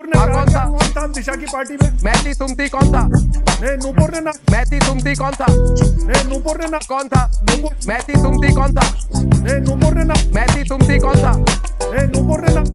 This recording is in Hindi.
ने हाँ, कौन था? कौन था दिशा की पार्टी में? मैं थी तुम थी कौन था? नहीं नूपुर ने ना। मैं थी तुम थी कौन था? नहीं नूपुर ने ना। कौन था? नूपुर। मैं थी तुम थी कौन था? नहीं नूपुर ने ना। मैं थी तुम थी कौन था? नहीं नूपुर ने ना।